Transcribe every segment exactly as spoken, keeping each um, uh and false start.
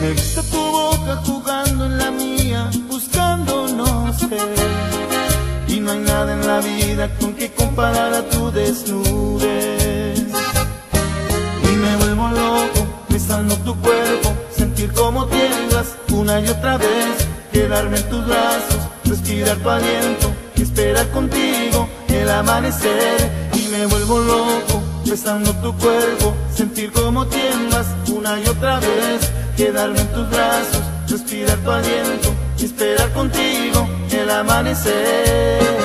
Me gusta tu boca jugando en la mía, buscándonos sé. Y no hay nada en la vida con que comparar a tu desnudez. Y me vuelvo loco besando tu cuerpo, sentir cómo tiemblas una y otra vez, quedarme en tus brazos, respirar tu aliento y esperar contigo el amanecer. Y me vuelvo loco besando tu cuerpo, sentir cómo tiemblas una y otra vez, quedarme en tus brazos, respirar tu aliento y esperar contigo el amanecer.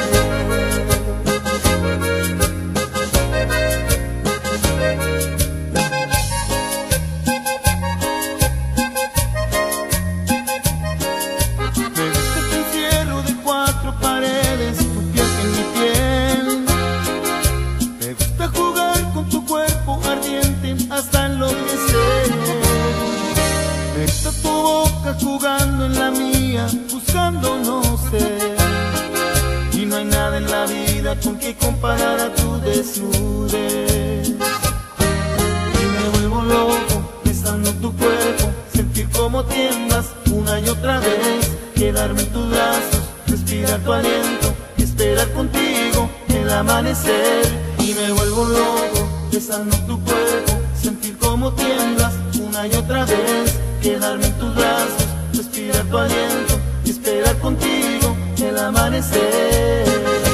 Hasta enloquecer. Me gusta tu boca jugando en la mía, buscando no sé. Y no hay nada en la vida con que comparar a tu desnudez. Y me vuelvo loco besando tu cuerpo, sentir cómo tiemblas una y otra vez, quedarme en tus brazos, respirar tu aliento y esperar contigo el amanecer. Y me vuelvo loco besando tu cuerpo, sentir cómo tiemblas una y otra vez, quedarme en tus brazos, respirar tu aliento y esperar contigo el amanecer.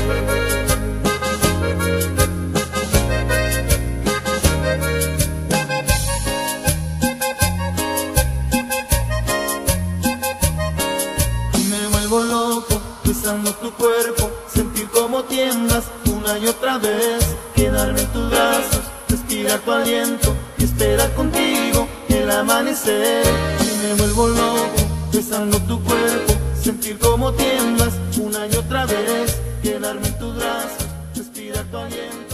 Y me vuelvo loco besando tu cuerpo, sentir cómo tiemblas una y otra vez, quedarme en tus brazos, respirar tu aliento y esperar contigo el amanecer. Y me vuelvo loco besando tu cuerpo, sentir cómo tiemblas una y otra vez, quedarme en tus brazos, respirar tu aliento.